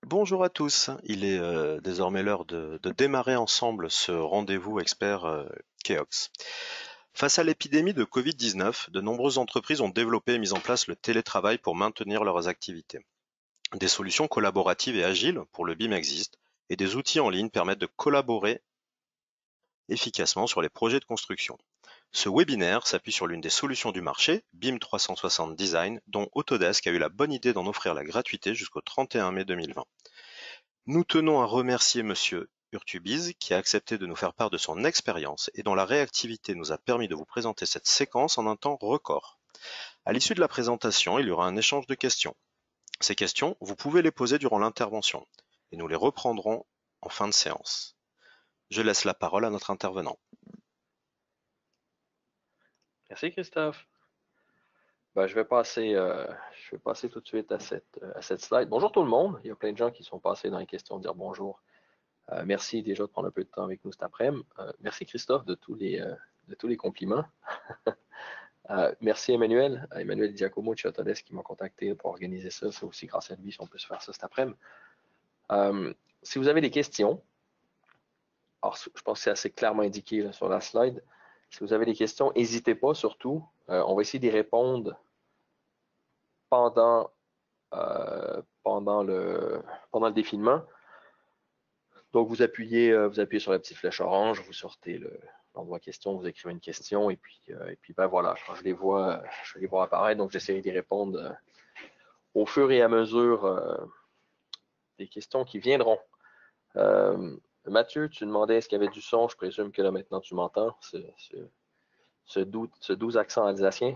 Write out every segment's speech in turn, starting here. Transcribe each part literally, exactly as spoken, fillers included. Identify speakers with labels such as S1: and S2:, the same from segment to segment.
S1: Bonjour à tous, il est euh, désormais l'heure de, de démarrer ensemble ce rendez-vous expert euh, Keox. Face à l'épidémie de Covid dix-neuf, de nombreuses entreprises ont développé et mis en place le télétravail pour maintenir leurs activités. Des solutions collaboratives et agiles pour le B I M existent et des outils en ligne permettent de collaborer efficacement sur les projets de construction. Ce webinaire s'appuie sur l'une des solutions du marché, B I M trois cent soixante Design, dont Autodesk a eu la bonne idée d'en offrir la gratuité jusqu'au trente et un mai deux mille vingt. Nous tenons à remercier Monsieur Urtubiz qui a accepté de nous faire part de son expérience et dont la réactivité nous a permis de vous présenter cette séquence en un temps record. À l'issue de la présentation, il y aura un échange de questions. Ces questions, vous pouvez les poser durant l'intervention et nous les reprendrons en fin de séance. Je laisse la parole à notre intervenant.
S2: Merci Christophe. Ben, je vais passer, euh, je vais passer tout de suite à cette, à cette slide. Bonjour tout le monde. Il y a plein de gens qui sont passés dans les questions dire bonjour. Euh, merci déjà de prendre un peu de temps avec nous cet après-midi. Euh, merci Christophe de tous les, euh, de tous les compliments. euh, merci Emmanuel, Emmanuel Giacomo de chez Autodesk qui m'a contacté pour organiser ça. C'est aussi grâce à lui si on peut se faire ça cet après-midi. Euh, si vous avez des questions, alors je pense que c'est assez clairement indiqué là, sur la slide. Si vous avez des questions, n'hésitez pas surtout. Euh, on va essayer d'y répondre pendant, euh, pendant, le, pendant le défilement. Donc, vous appuyez, euh, vous appuyez sur la petite flèche orange, vous sortez l'endroit question, vous écrivez une question, et puis, euh, et puis ben voilà, je les vois, je les vois apparaître, donc j'essaierai d'y répondre euh, au fur et à mesure euh, des questions qui viendront. Euh, Mathieu, tu demandais est-ce qu'il y avait du son, je présume que là maintenant tu m'entends, ce, ce, ce, doux, ce doux accent alsacien.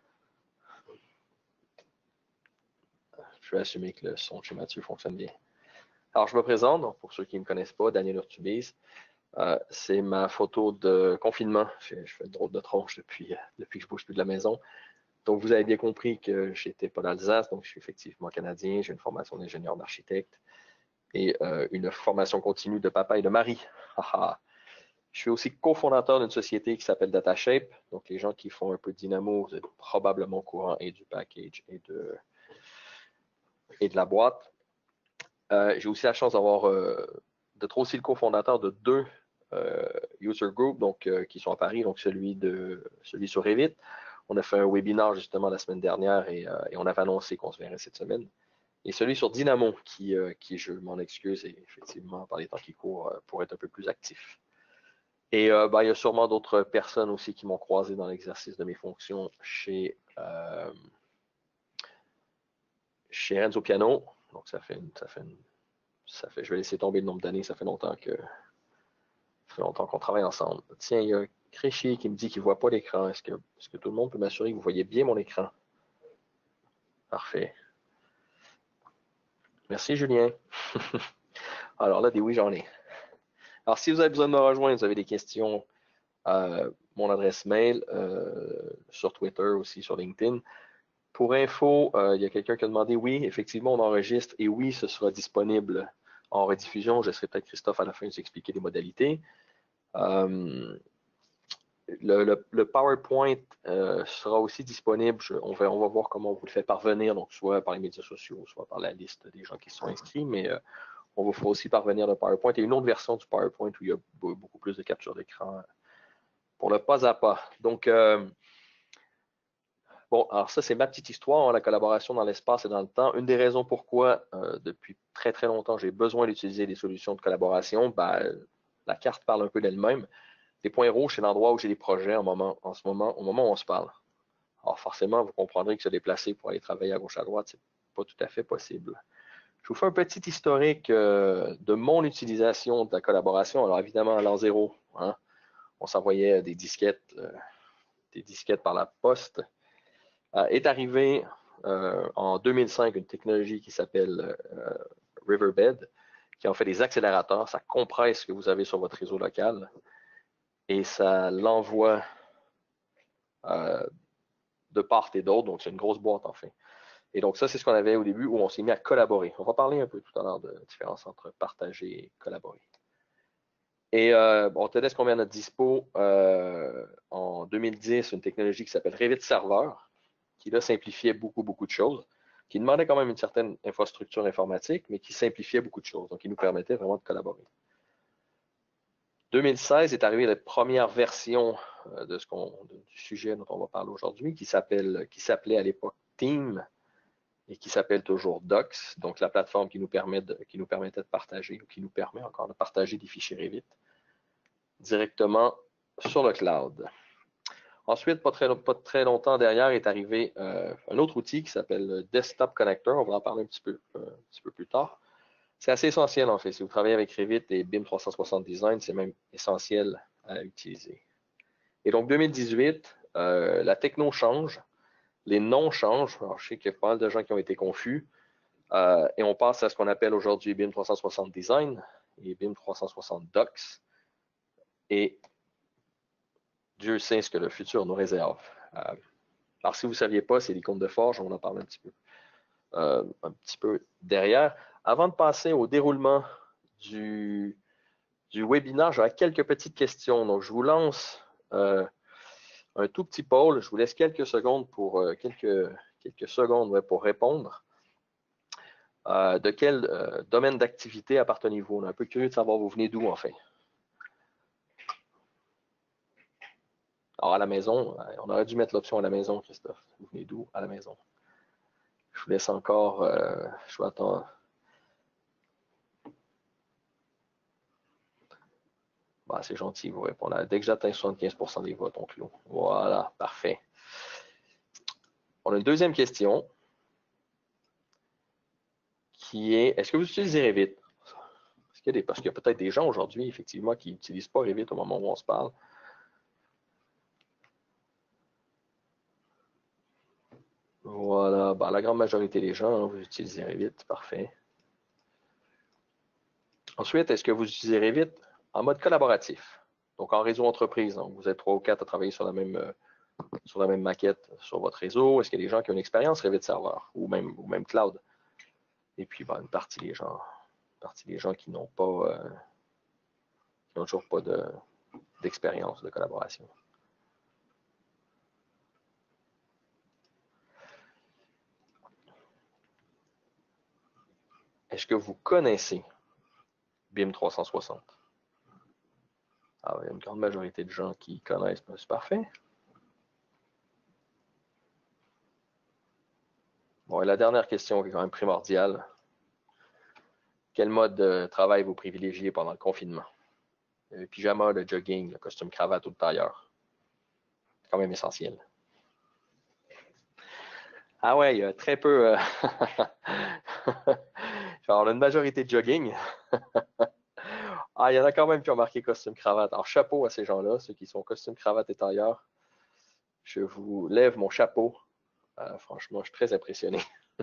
S2: Je vais assumer que le son chez Mathieu fonctionne bien. Alors, je me présente, donc pour ceux qui ne me connaissent pas, Daniel Urtubiz. Euh, c'est ma photo de confinement. Je, je fais une drôle de tronche depuis, euh, depuis que je bouge plus de la maison. Donc, vous avez bien compris que j'étais pas d'Alsace, donc je suis effectivement canadien. J'ai une formation d'ingénieur d'architecte et euh, une formation continue de papa et de mari. Je suis aussi cofondateur d'une société qui s'appelle DataShape. Donc, les gens qui font un peu de Dynamo, vous êtes probablement au courant et du package et de, et de la boîte. Euh, j'ai aussi la chance d'avoir euh, d'être aussi le cofondateur de deux euh, user groups donc, euh, qui sont à Paris, donc celui, de, celui sur Revit. On a fait un webinaire justement la semaine dernière et, euh, et on avait annoncé qu'on se verrait cette semaine. Et celui sur Dynamo, qui, euh, qui je m'en excuse, et effectivement, par les temps qui courent, euh, pour être un peu plus actif. Et euh, ben, il y a sûrement d'autres personnes aussi qui m'ont croisé dans l'exercice de mes fonctions chez, euh, chez Renzo Piano. Donc ça fait, une, ça fait une, ça fait, je vais laisser tomber le nombre d'années, ça fait longtemps que ça fait longtemps qu'on travaille ensemble. Tiens, il y a Créchier qui me dit qu'il ne voit pas l'écran. Est-ce que, est-ce que tout le monde peut m'assurer que vous voyez bien mon écran? Parfait. Merci, Julien. Alors là, des oui, j'en ai. Alors, si vous avez besoin de me rejoindre, vous avez des questions, euh, mon adresse mail, euh, sur Twitter aussi, sur LinkedIn. Pour info, euh, il y a quelqu'un qui a demandé, oui, effectivement, on enregistre et oui, ce sera disponible en rediffusion. Je laisserai peut-être Christophe à la fin nous expliquer les modalités. Euh, Le, le, le PowerPoint euh, sera aussi disponible. Je, on, va, on va voir comment on vous le fait parvenir, donc soit par les médias sociaux, soit par la liste des gens qui sont inscrits, mais euh, on vous fera aussi parvenir le PowerPoint et une autre version du PowerPoint où il y a beaucoup plus de capture d'écran pour le pas à pas. Donc, euh, bon, alors ça, c'est ma petite histoire, hein, la collaboration dans l'espace et dans le temps. Une des raisons pourquoi, euh, depuis très très longtemps, j'ai besoin d'utiliser des solutions de collaboration, ben, la carte parle un peu d'elle-même. Les points rouges, c'est l'endroit où j'ai des projets en, moment, en ce moment, au moment où on se parle. Alors forcément, vous comprendrez que se déplacer pour aller travailler à gauche à droite, c'est pas tout à fait possible. Je vous fais un petit historique euh, de mon utilisation de la collaboration. Alors évidemment, à l'an zéro, hein, on s'envoyait des disquettes, euh, des disquettes par la poste. Euh, est arrivé euh, en deux mille cinq une technologie qui s'appelle euh, Riverbed, qui en fait des accélérateurs. Ça compresse ce que vous avez sur votre réseau local et ça l'envoie euh, de part et d'autre. Donc c'est une grosse boîte en fait. Et donc, ça, c'est ce qu'on avait au début où on s'est mis à collaborer. On va parler un peu tout à l'heure de la différence entre partager et collaborer. Et euh, bon, Autodesk, on met à notre dispo euh, en deux mille dix une technologie qui s'appelle Revit Server, qui là simplifiait beaucoup, beaucoup de choses. qui demandait quand même une certaine infrastructure informatique, mais qui simplifiait beaucoup de choses, donc qui nous permettait vraiment de collaborer. deux mille seize est arrivée la première version de ce qu'on, du sujet dont on va parler aujourd'hui, qui s'appelle, qui s'appelait à l'époque Team et qui s'appelle toujours Docs, donc la plateforme qui nous, permet de, qui nous permettait de partager, ou qui nous permet encore de partager des fichiers Revit directement sur le cloud. Ensuite, pas très, pas très longtemps derrière, est arrivé euh, un autre outil qui s'appelle Desktop Connector. On va en parler un petit peu, euh, un petit peu plus tard. C'est assez essentiel en fait. Si vous travaillez avec Revit et B I M trois cent soixante Design, c'est même essentiel à utiliser. Et donc deux mille dix-huit, euh, la techno change, les noms changent. Alors, je sais qu'il y a pas mal de gens qui ont été confus. Euh, et on passe à ce qu'on appelle aujourd'hui B I M trois cent soixante Design et B I M trois cent soixante Docs. Et Dieu sait ce que le futur nous réserve. Euh, alors, si vous ne saviez pas, c'est l'icône de Forge, on en parle un petit peu, euh, un petit peu derrière. Avant de passer au déroulement du, du webinaire, j'aurai quelques petites questions. Donc, je vous lance euh, un tout petit poll. Je vous laisse quelques secondes pour euh, quelques, quelques secondes ouais, pour répondre. Euh, de quel euh, domaine d'activité appartenez-vous? On est un peu curieux de savoir vous venez d'où en fait. Alors, à la maison, on aurait dû mettre l'option à la maison, Christophe. Vous venez d'où? À la maison. Je vous laisse encore, euh, je vais attendre. Bah, c'est gentil, vous répondez. Dès que j'atteins soixante-quinze pour cent des votes, on clôt. Voilà, parfait. On a une deuxième question qui est, est-ce que vous utilisez Revit? Parce qu'il y a, parce qu'il y a peut-être des gens aujourd'hui, effectivement, qui n'utilisent pas Revit au moment où on se parle. Voilà, bah, la grande majorité des gens, hein, vous utilisez Revit, parfait. Ensuite, est-ce que vous utilisez Revit en mode collaboratif? Donc en réseau entreprise, donc vous êtes trois ou quatre à travailler sur la même, euh, sur la même maquette sur votre réseau. Est-ce qu'il y a des gens qui ont une expérience Revit serveur ou même, ou même cloud? Et puis bah, une partie des gens, une partie des gens qui n'ont pas, euh, qui n'ont toujours pas de, d'expérience de collaboration. Est-ce que vous connaissez B I M trois cent soixante? Ah, il y a une grande majorité de gens qui connaissent, c'est parfait. Bon, et la dernière question qui est quand même primordiale. Quel mode de travail vous privilégiez pendant le confinement? Le pyjama, le jogging, le costume cravate ou le tailleur? C'est quand même essentiel. Ah ouais, il y a très peu. Euh... Alors, on a une majorité de jogging. Ah, il y en a quand même qui ont marqué costume cravate. Alors, chapeau à ces gens-là, ceux qui sont costume cravate et tailleur. Je vous lève mon chapeau. Euh, franchement, je suis très impressionné.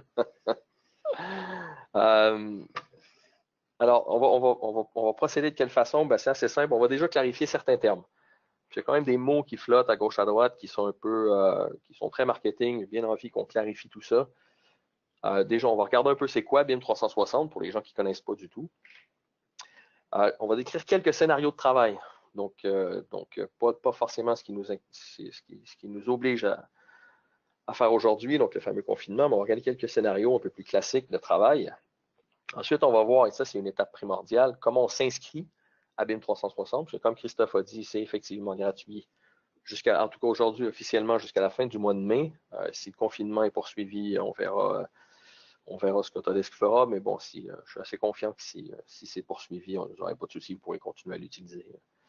S2: euh, alors, on va, on, va, on, va, on va procéder de quelle façon? Ben, c'est assez simple. On va déjà clarifier certains termes. Il y a quand même des mots qui flottent à gauche à droite qui sont un peu, euh, qui sont très marketing. J'ai bien envie qu'on clarifie tout ça. Euh, déjà, on va regarder un peu c'est quoi B I M trois cent soixante pour les gens qui ne connaissent pas du tout. Euh, on va décrire quelques scénarios de travail. Donc, euh, donc pas, pas forcément ce qui nous, ce qui, ce qui nous oblige à, à faire aujourd'hui, donc le fameux confinement, mais on va regarder quelques scénarios un peu plus classiques de travail. Ensuite, on va voir, et ça c'est une étape primordiale, comment on s'inscrit à B I M trois cent soixante, parce que comme Christophe a dit, c'est effectivement gratuit, jusqu'à, en tout cas aujourd'hui officiellement jusqu'à la fin du mois de mai. Euh, si le confinement est poursuivi, on verra, on verra ce qu'Autodesk fera, mais bon, si, euh, je suis assez confiant que si, si c'est poursuivi, on n'aurait pas de souci, vous pourrez continuer à l'utiliser.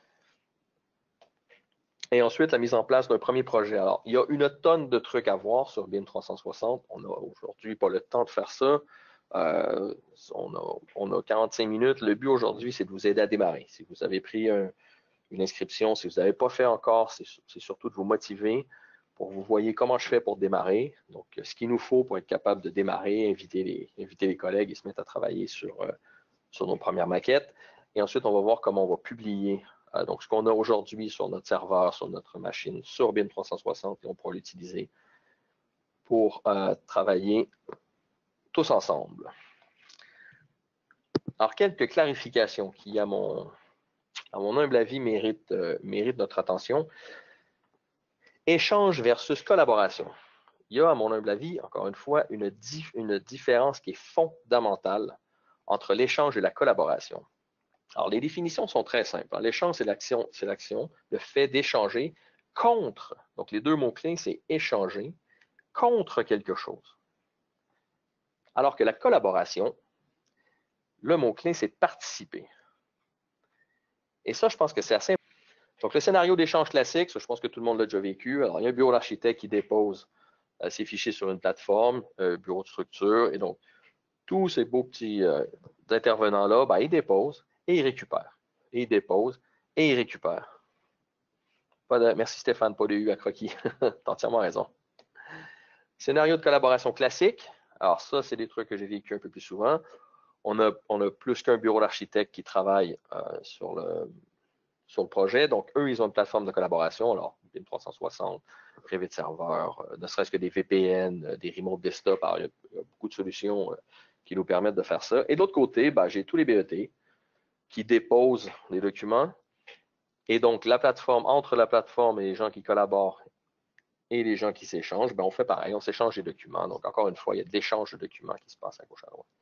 S2: Et ensuite, la mise en place d'un premier projet. Alors, il y a une tonne de trucs à voir sur B I M trois cent soixante. On n'a aujourd'hui pas le temps de faire ça. Euh, on, a, on a quarante-cinq minutes. Le but aujourd'hui, c'est de vous aider à démarrer. Si vous avez pris un, une inscription, si vous n'avez pas fait encore, c'est surtout de vous motiver pour que vous voyez comment je fais pour démarrer. Donc, ce qu'il nous faut pour être capable de démarrer, inviter les, inviter les collègues et se mettre à travailler sur, euh, sur nos premières maquettes. Et ensuite, on va voir comment on va publier euh, donc ce qu'on a aujourd'hui sur notre serveur, sur notre machine, sur B I M trois cent soixante, et on pourra l'utiliser pour euh, travailler tous ensemble. Alors, quelques clarifications qui, à mon, à mon humble avis, méritent, euh, méritent notre attention. Échange versus collaboration. il y a, à mon humble avis, encore une fois, une, dif une différence qui est fondamentale entre l'échange et la collaboration. Alors, les définitions sont très simples. L'échange, c'est l'action, c'est l'action, le fait d'échanger contre, donc les deux mots-clés, c'est échanger contre quelque chose. Alors que la collaboration, le mot-clé, c'est participer. Et ça, je pense que c'est assez important. Donc, le scénario d'échange classique, ça, je pense que tout le monde l'a déjà vécu. Alors, il y a un bureau d'architecte qui dépose euh, ses fichiers sur une plateforme, euh, bureau de structure, et donc, tous ces beaux petits euh, intervenants-là, ben, ils déposent et ils récupèrent. Et ils déposent et ils récupèrent. Pas de, merci Stéphane, pas de U à croquis. Tu as entièrement raison. Scénario de collaboration classique. Alors, ça, c'est des trucs que j'ai vécu un peu plus souvent. On a, on a plus qu'un bureau d'architecte qui travaille euh, sur le, sur le projet. Donc, eux, ils ont une plateforme de collaboration. Alors, B I M trois cent soixante, Revit Server, euh, ne serait-ce que des V P N, euh, des remote desktop. Alors, il y a, il y a beaucoup de solutions euh, qui nous permettent de faire ça. Et de l'autre côté, ben, j'ai tous les B E T qui déposent les documents. Et donc, la plateforme, entre la plateforme et les gens qui collaborent et les gens qui s'échangent, ben, on fait pareil, on s'échange des documents. Donc, encore une fois, il y a de l'échange de documents qui se passe à gauche à droite.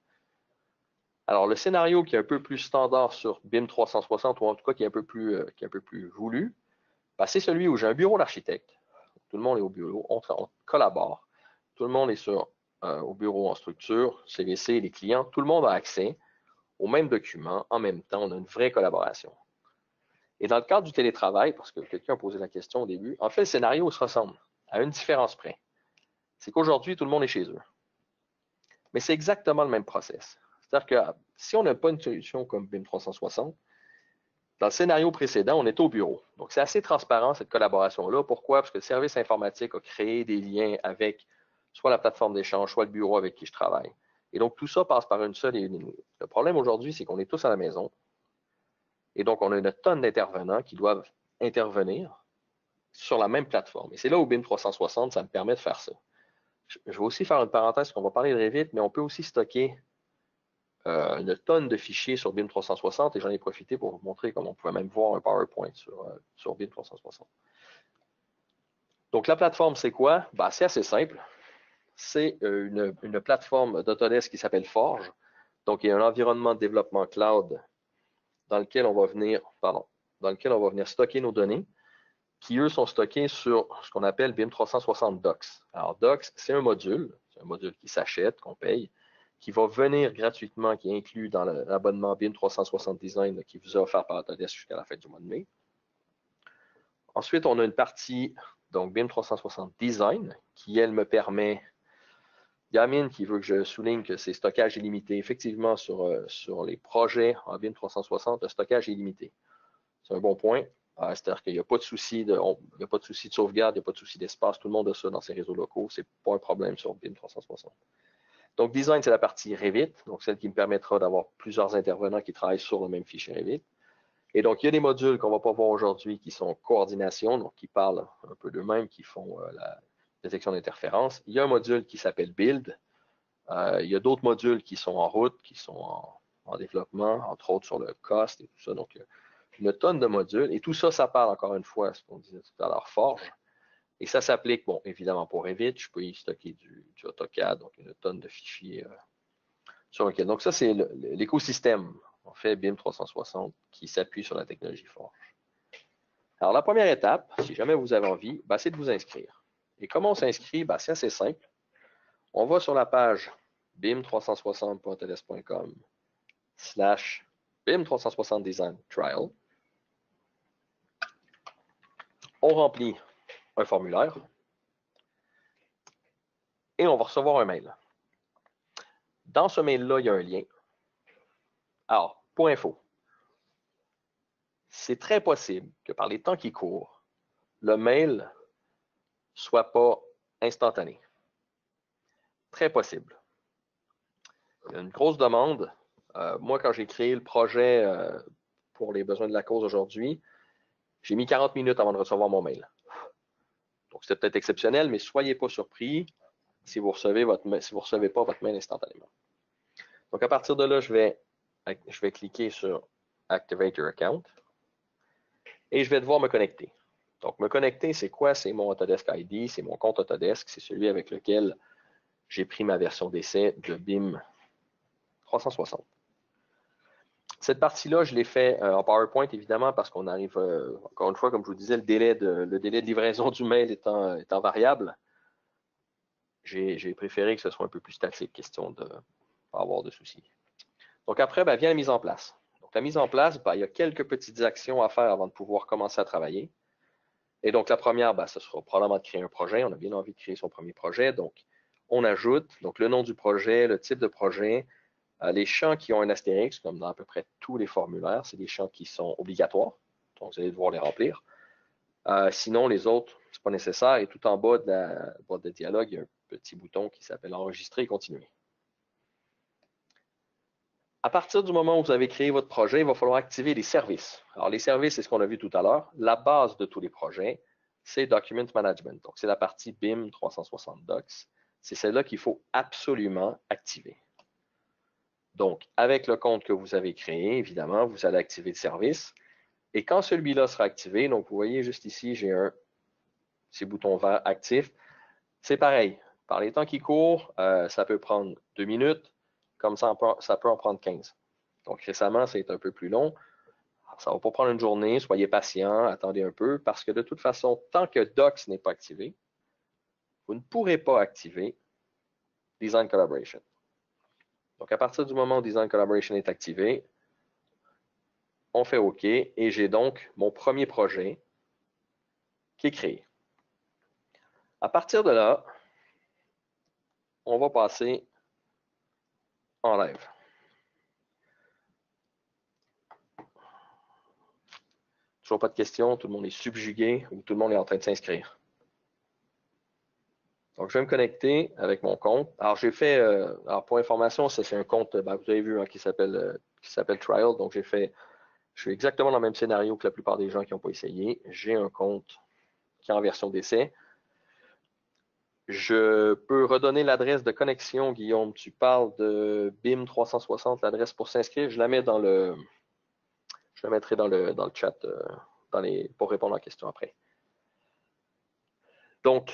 S2: Alors, le scénario qui est un peu plus standard sur B I M trois cent soixante, ou en tout cas qui est un peu plus, euh, qui est un peu plus voulu, ben, c'est celui où j'ai un bureau d'architecte. Tout le monde est au bureau, on, on collabore. Tout le monde est sur, euh, au bureau en structure, C V C, les clients, tout le monde a accès aux mêmes documents en même temps. On a une vraie collaboration. Et dans le cadre du télétravail, parce que quelqu'un a posé la question au début, en fait, le scénario se ressemble à une différence près. C'est qu'aujourd'hui, tout le monde est chez eux. Mais c'est exactement le même process. C'est-à-dire que si on n'a pas une solution comme B I M trois cent soixante, dans le scénario précédent, on était au bureau. Donc, c'est assez transparent, cette collaboration-là. Pourquoi? Parce que le service informatique a créé des liens avec soit la plateforme d'échange, soit le bureau avec qui je travaille. Et donc, tout ça passe par une seule et une ligne. Le problème aujourd'hui, c'est qu'on est tous à la maison. Et donc, on a une tonne d'intervenants qui doivent intervenir sur la même plateforme. Et c'est là où B I M trois cent soixante, ça me permet de faire ça. Je vais aussi faire une parenthèse, parce qu'on va parler de Revit, mais on peut aussi stocker euh, une tonne de fichiers sur B I M trois cent soixante, et j'en ai profité pour vous montrer comment on pouvait même voir un PowerPoint sur, euh, sur B I M trois cent soixante. Donc, la plateforme, c'est quoi? Ben, c'est assez simple. C'est euh, une, une plateforme d'Autodesk qui s'appelle Forge. Donc, il y a un environnement de développement cloud dans lequel on va venir, pardon, dans lequel on va venir stocker nos données, qui, eux, sont stockés sur ce qu'on appelle B I M trois cent soixante Docs. Alors, Docs, c'est un module, c'est un module qui s'achète, qu'on paye, qui va venir gratuitement, qui est inclus dans l'abonnement B I M trois cent soixante Design là, qui vous est offert par Autodesk jusqu'à la fin du mois de mai. Ensuite, on a une partie, donc B I M trois cent soixante Design, qui, elle, me permet, Yamine qui veut que je souligne que c'est stockage illimité. Effectivement, sur, euh, sur les projets en B I M trois cent soixante, le stockage est illimité. C'est un bon point. Euh, C'est-à-dire qu'il n'y a pas de souci de, on, il n'y a pas de souci de sauvegarde, il n'y a pas de souci d'espace. Tout le monde a ça dans ses réseaux locaux. Ce n'est pas un problème sur B I M trois cent soixante. Donc, Design, c'est la partie Revit, donc celle qui me permettra d'avoir plusieurs intervenants qui travaillent sur le même fichier Revit. Et donc, il y a des modules qu'on ne va pas voir aujourd'hui qui sont coordination, donc qui parlent un peu d'eux-mêmes, qui font euh, la détection d'interférences. Il y a un module qui s'appelle Build. Euh, il y a d'autres modules qui sont en route, qui sont en, en développement, entre autres sur le cost et tout ça. Donc, une tonne de modules. Et tout ça, ça parle encore une fois, ce qu'on disait tout à l'heure, Forge. Et ça s'applique, bon, évidemment pour Revit, je peux y stocker du, du AutoCAD, donc une tonne de fichiers euh, sur lequel. Donc ça, c'est l'écosystème, en fait, B I M trois cent soixante, qui s'appuie sur la technologie Forge. Alors, la première étape, si jamais vous avez envie, ben, c'est de vous inscrire. Et comment on s'inscrit? Ben, c'est assez simple. On va sur la page B I M trois cent soixante point autodesk point com slash B I M trois cent soixante Design Trial. On remplit un formulaire et on va recevoir un mail. Dans ce mail-là, il y a un lien. Alors, pour info, c'est très possible que par les temps qui courent, le mail ne soit pas instantané. Très possible. Il y a une grosse demande. Euh, moi, quand j'ai créé le projet euh, pour les besoins de la cause aujourd'hui, j'ai mis quarante minutes avant de recevoir mon mail. Donc, c'est peut-être exceptionnel, mais soyez pas surpris si vous recevez votre si vous recevez pas votre mail instantanément. Donc, à partir de là, je vais, je vais cliquer sur Activate Your Account et je vais devoir me connecter. Donc, me connecter, c'est quoi? C'est mon Autodesk I D, c'est mon compte Autodesk, c'est celui avec lequel j'ai pris ma version d'essai de B I M trois cent soixante. Cette partie-là, je l'ai fait euh, en PowerPoint, évidemment, parce qu'on arrive, euh, encore une fois, comme je vous disais, le délai de, le délai de livraison du mail étant, étant variable. J'ai préféré que ce soit un peu plus statique, question de ne pas avoir de soucis. Donc après, ben, vient la mise en place. Donc la mise en place, ben, il y a quelques petites actions à faire avant de pouvoir commencer à travailler. Et donc la première, ben, ce sera probablement de créer un projet. On a bien envie de créer son premier projet. Donc on ajoute donc, le nom du projet, le type de projet, euh, les champs qui ont un astérix, comme dans à peu près tous les formulaires, c'est des champs qui sont obligatoires. Donc vous allez devoir les remplir. Euh, sinon, les autres, ce n'est pas nécessaire. Et tout en bas de la boîte de dialogue, il y a un petit bouton qui s'appelle Enregistrer et continuer. À partir du moment où vous avez créé votre projet, il va falloir activer les services. Alors, les services, c'est ce qu'on a vu tout à l'heure. La base de tous les projets, c'est Document Management. Donc, c'est la partie B I M trois cent soixante Docs. C'est celle-là qu'il faut absolument activer. Donc, avec le compte que vous avez créé, évidemment, vous allez activer le service. Et quand celui-là sera activé, donc vous voyez juste ici, j'ai un ces boutons verts actifs. C'est pareil. Par les temps qui courent, euh, ça peut prendre deux minutes, comme ça, ça peut en prendre quinze. Donc récemment, c'est un peu plus long. Ça ne va pas prendre une journée, soyez patient, attendez un peu, parce que de toute façon, tant que Docs n'est pas activé, vous ne pourrez pas activer Design Collaboration. Donc à partir du moment où Design Collaboration est activé, on fait OK et j'ai donc mon premier projet qui est créé. À partir de là, on va passer en live. Toujours pas de questions, tout le monde est subjugué ou tout le monde est en train de s'inscrire. Donc, je vais me connecter avec mon compte. Alors, j'ai fait, euh, alors pour information, ça c'est un compte, ben, vous avez vu, hein, qui s'appelle euh, qui s'appelle Trial. Donc, j'ai fait, je suis exactement dans le même scénario que la plupart des gens qui n'ont pas essayé. J'ai un compte qui est en version d'essai. Je peux redonner l'adresse de connexion, Guillaume. Tu parles de B I M trois cent soixante, l'adresse pour s'inscrire. Je la mets dans le, je la mettrai dans le, dans le chat euh, dans les, pour répondre à la question après. Donc,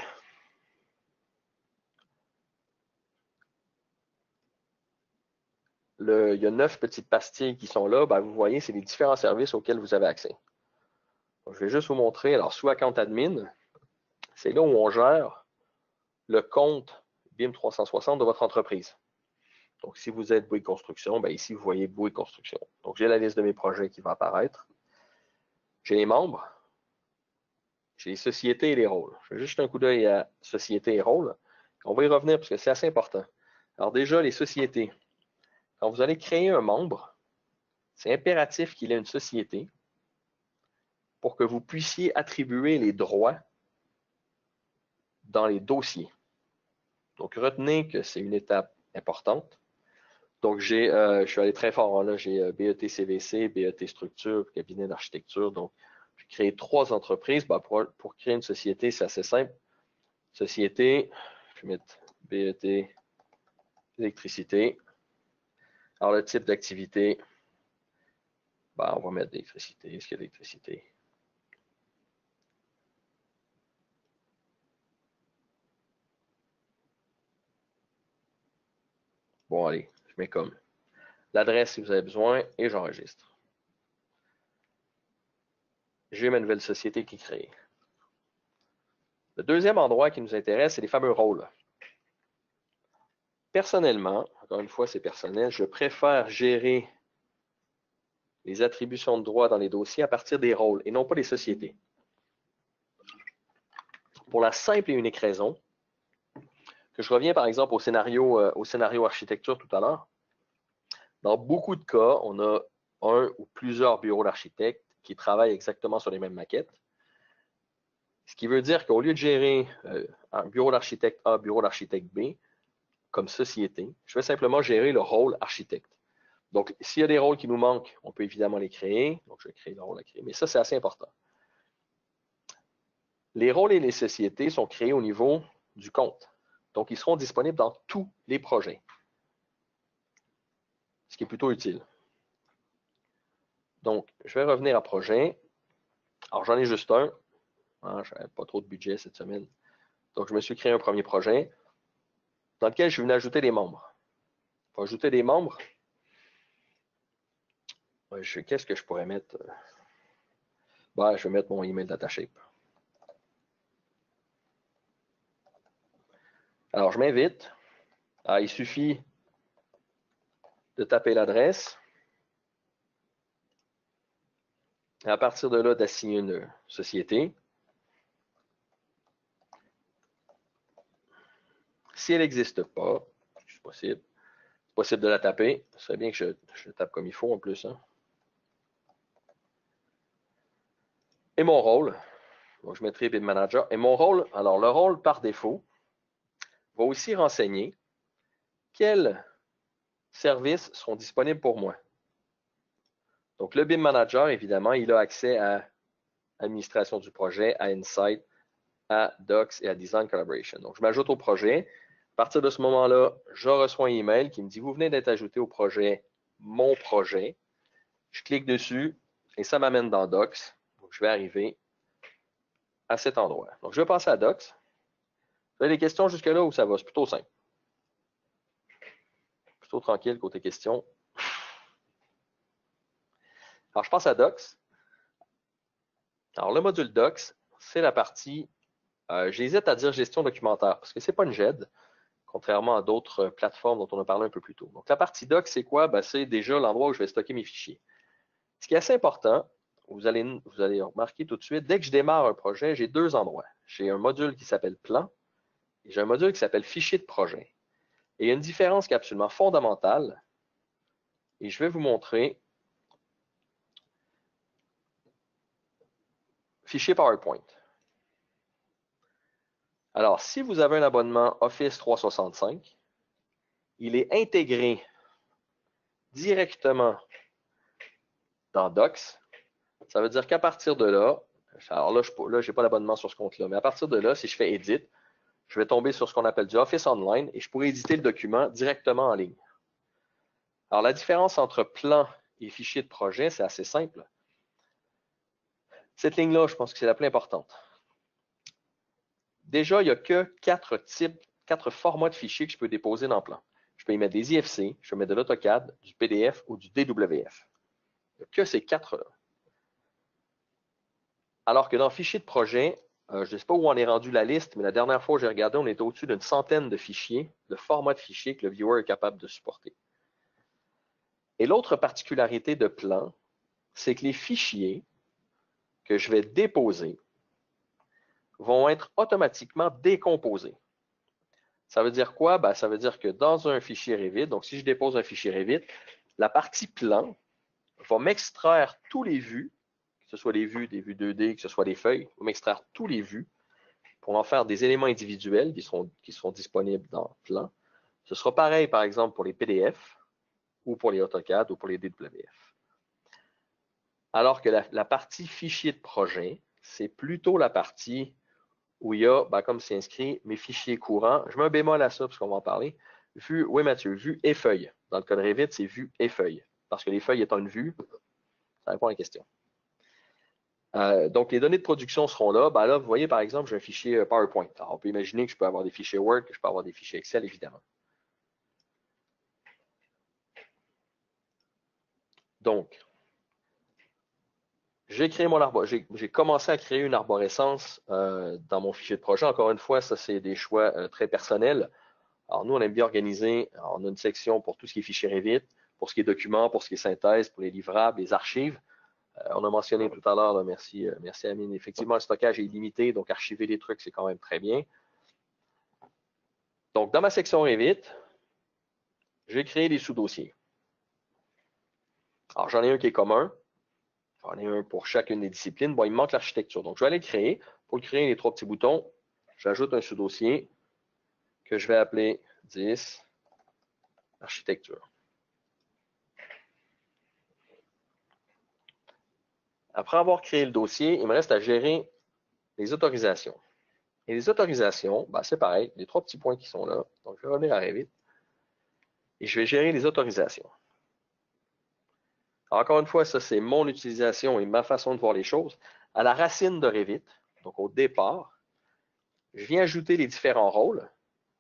S2: le, il y a neuf petites pastilles qui sont là. Ben, vous voyez, c'est les différents services auxquels vous avez accès. Donc, je vais juste vous montrer. Alors, sous Account Admin, c'est là où on gère le compte B I M trois cent soixante de votre entreprise. Donc, si vous êtes Bouygues Construction, ben ici, vous voyez Bouygues Construction. Donc, j'ai la liste de mes projets qui va apparaître. J'ai les membres. J'ai les sociétés et les rôles. Je vais juste jeter un coup d'œil à sociétés et rôles. On va y revenir parce que c'est assez important. Alors déjà, les sociétés. Quand vous allez créer un membre, c'est impératif qu'il ait une société pour que vous puissiez attribuer les droits dans les dossiers. Donc, retenez que c'est une étape importante. Donc, j'ai, euh, je suis allé très fort. Hein, là, j'ai euh, B E T C V C, B E T Structure, cabinet d'architecture. Donc, j'ai créé trois entreprises. Ben, pour, pour créer une société, c'est assez simple. Société, je vais mettre B E T électricité. Alors, le type d'activité, ben, on va mettre d'électricité. Est-ce qu'il y a d'électricité? Bon, allez, je mets comme l'adresse si vous avez besoin et j'enregistre. J'ai ma nouvelle société qui est créée. Le deuxième endroit qui nous intéresse, c'est les fameux rôles. Personnellement, encore une fois, c'est personnel, je préfère gérer les attributions de droits dans les dossiers à partir des rôles et non pas des sociétés. Pour la simple et unique raison que je reviens par exemple au scénario, euh, au scénario architecture tout à l'heure. Dans beaucoup de cas, on a un ou plusieurs bureaux d'architectes qui travaillent exactement sur les mêmes maquettes. Ce qui veut dire qu'au lieu de gérer euh, un bureau d'architecte A, bureau d'architecte B, comme société, je vais simplement gérer le rôle architecte. Donc, s'il y a des rôles qui nous manquent, on peut évidemment les créer. Donc, je vais créer le rôle à créer. Mais ça, c'est assez important. Les rôles et les sociétés sont créés au niveau du compte. Donc, ils seront disponibles dans tous les projets. Ce qui est plutôt utile. Donc, je vais revenir à projet. Alors, j'en ai juste un. Hein, je n'avais pas trop de budget cette semaine. Donc, je me suis créé un premier projet dans lequel je suis venu ajouter des membres. Pour ajouter des membres, qu'est-ce que je pourrais mettre? Ben, je vais mettre mon email DataShape. Alors, je m'invite. Ah, il suffit de taper l'adresse. Et à partir de là, d'assigner une société. Si elle n'existe pas, c'est possible. C'est possible de la taper. C'est bien que je, je tape comme il faut en plus. Hein. Et mon rôle, donc je mettrai B I M Manager. Et mon rôle, alors le rôle par défaut, va aussi renseigner quels services seront disponibles pour moi. Donc le B I M Manager, évidemment, il a accès à administration du projet, à Insight, à Docs et à Design Collaboration. Donc je m'ajoute au projet. À partir de ce moment-là, je reçois un email qui me dit « Vous venez d'être ajouté au projet, mon projet ». Je clique dessus et ça m'amène dans Docs. Donc je vais arriver à cet endroit. Donc je vais passer à Docs. Vous avez des questions jusque-là où ça va? C'est plutôt simple. Plutôt tranquille côté questions. Alors je passe à Docs. Alors le module Docs, c'est la partie, euh, j'hésite à dire gestion documentaire parce que ce n'est pas une G E D, contrairement à d'autres plateformes dont on a parlé un peu plus tôt. Donc la partie Docs, c'est quoi? Ben, c'est déjà l'endroit où je vais stocker mes fichiers. Ce qui est assez important, vous allez, vous allez remarquer tout de suite, dès que je démarre un projet, j'ai deux endroits. J'ai un module qui s'appelle plan et j'ai un module qui s'appelle fichier de projet. Et il y a une différence qui est absolument fondamentale et je vais vous montrer fichier PowerPoint. Alors, si vous avez un abonnement Office trois cent soixante-cinq, il est intégré directement dans Docs. Ça veut dire qu'à partir de là, alors là, je n'ai pas d'abonnement sur ce compte-là, mais à partir de là, si je fais Edit, je vais tomber sur ce qu'on appelle du Office Online et je pourrais éditer le document directement en ligne. Alors, la différence entre plan et fichier de projet, c'est assez simple. Cette ligne-là, je pense que c'est la plus importante. Déjà, il n'y a que quatre types, quatre formats de fichiers que je peux déposer dans le plan. Je peux y mettre des I F C, je peux mettre de l'AutoCAD, du P D F ou du D W F. Il n'y a que ces quatre-là. Alors que dans fichier de projet, euh, je ne sais pas où on est rendu la liste, mais la dernière fois que j'ai regardé, on était au-dessus d'une centaine de fichiers, de formats de fichiers que le viewer est capable de supporter. Et l'autre particularité de plan, c'est que les fichiers que je vais déposer vont être automatiquement décomposés. Ça veut dire quoi? Ben, ça veut dire que dans un fichier Revit, donc si je dépose un fichier Revit, la partie plan va m'extraire tous les vues, que ce soit les vues, des vues deux D, que ce soit les feuilles, va m'extraire tous les vues pour en faire des éléments individuels qui seront, qui seront disponibles dans plan. Ce sera pareil, par exemple, pour les P D F ou pour les AutoCAD ou pour les D W F. Alors que la, la partie fichier de projet, c'est plutôt la partie où il y a, ben, comme c'est inscrit, mes fichiers courants. Je mets un bémol à ça parce qu'on va en parler. Vue, oui Mathieu, vue et feuille. Dans le code Revit, c'est vue et feuille. Parce que les feuilles étant une vue, ça répond à la question. Euh, donc, les données de production seront là. Ben là, vous voyez, par exemple, j'ai un fichier PowerPoint. Alors, on peut imaginer que je peux avoir des fichiers Word, que je peux avoir des fichiers Excel, évidemment. Donc, j'ai créé mon arbre, j'ai commencé à créer une arborescence euh, dans mon fichier de projet. Encore une fois, ça, c'est des choix euh, très personnels. Alors, nous, on aime bien organiser. Alors, on a une section pour tout ce qui est fichier Revit, pour ce qui est documents, pour ce qui est synthèse, pour les livrables, les archives. Euh, on a mentionné tout à l'heure, merci, euh, merci Amine, effectivement, le stockage est illimité, donc archiver des trucs, c'est quand même très bien. Donc, dans ma section Revit, j'ai créé des sous-dossiers. Alors, j'en ai un qui est commun. J'en ai un pour chacune des disciplines. Bon, il me manque l'architecture. Donc, je vais aller le créer. Pour le créer, les trois petits boutons, j'ajoute un sous-dossier que je vais appeler dix architecture. Après avoir créé le dossier, il me reste à gérer les autorisations. Et les autorisations, ben, c'est pareil, les trois petits points qui sont là. Donc, je vais revenir à Revit et je vais gérer les autorisations. Alors, encore une fois, ça, c'est mon utilisation et ma façon de voir les choses. À la racine de Revit, donc au départ, je viens ajouter les différents rôles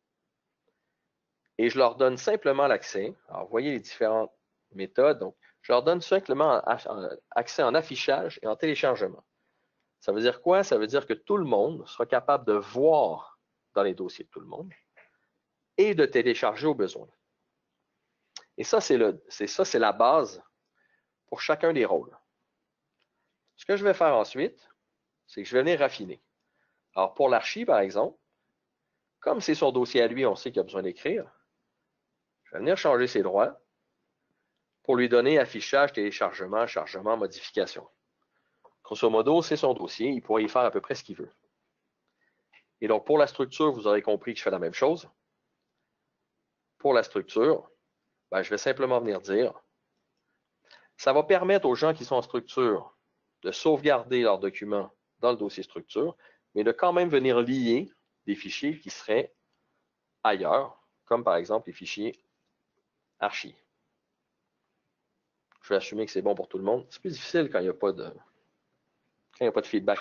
S2: et je leur donne simplement l'accès. Alors, vous voyez les différentes méthodes. Donc, je leur donne simplement accès en affichage et en téléchargement. Ça veut dire quoi? Ça veut dire que tout le monde sera capable de voir dans les dossiers de tout le monde et de télécharger au besoin. Et ça, c'est le, c'est ça, c'est la base pour chacun des rôles. Ce que je vais faire ensuite, c'est que je vais venir raffiner. Alors, pour l'archi, par exemple, comme c'est son dossier à lui, on sait qu'il a besoin d'écrire, je vais venir changer ses droits pour lui donner affichage, téléchargement, chargement, modification. Grosso modo, c'est son dossier, il pourrait y faire à peu près ce qu'il veut. Et donc, pour la structure, vous aurez compris que je fais la même chose. Pour la structure, ben, je vais simplement venir dire, ça va permettre aux gens qui sont en structure de sauvegarder leurs documents dans le dossier structure, mais de quand même venir lier des fichiers qui seraient ailleurs, comme par exemple les fichiers archi. Je vais assumer que c'est bon pour tout le monde. C'est plus difficile quand il n'y a pas de, quand il n'y a pas de feedback.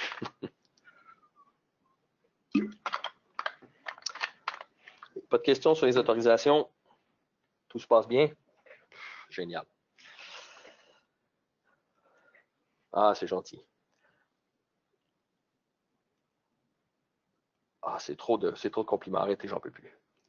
S2: Pas de questions sur les autorisations? Tout se passe bien? Génial. Ah, c'est gentil. Ah, c'est trop de, c'est trop de compliments. Arrêtez, j'en peux plus.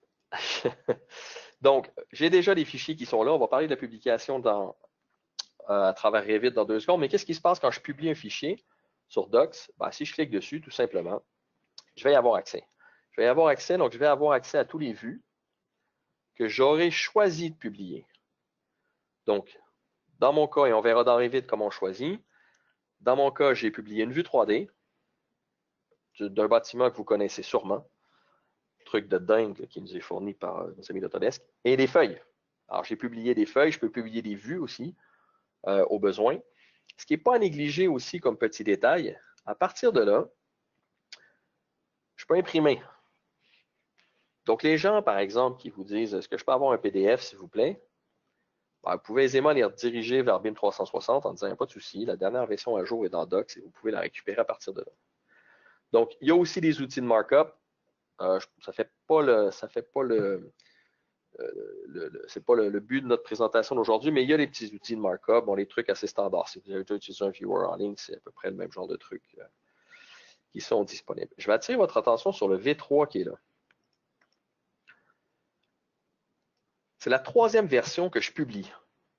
S2: Donc, j'ai déjà les fichiers qui sont là. On va parler de la publication dans, euh, à travers Revit dans deux secondes. Mais qu'est-ce qui se passe quand je publie un fichier sur Docs? Ben, si je clique dessus, tout simplement, je vais y avoir accès. Je vais y avoir accès, donc je vais avoir accès à tous les vues que j'aurais choisi de publier. Donc, dans mon cas, et on verra dans Revit comment on choisit, dans mon cas, j'ai publié une vue trois D d'un bâtiment que vous connaissez sûrement, truc de dingue qui nous est fourni par nos amis d'Autodesk, et des feuilles. Alors, j'ai publié des feuilles, je peux publier des vues aussi, euh, au besoin. Ce qui n'est pas à négliger aussi comme petit détail, à partir de là, je peux imprimer. Donc, les gens, par exemple, qui vous disent, est-ce que je peux avoir un P D F, s'il vous plaît? Ben, vous pouvez aisément les rediriger vers B I M trois cent soixante en disant, pas de souci, la dernière version à jour est dans Docs et vous pouvez la récupérer à partir de là. Donc, il y a aussi des outils de markup. Euh, ça fait pas le, ça fait pas le, euh, le, le c'est pas le, le but de notre présentation d'aujourd'hui, mais il y a des petits outils de markup, bon, les trucs assez standards. Si vous avez déjà utilisé un viewer en ligne, c'est à peu près le même genre de trucs euh, qui sont disponibles. Je vais attirer votre attention sur le V trois qui est là. C'est la troisième version que je publie.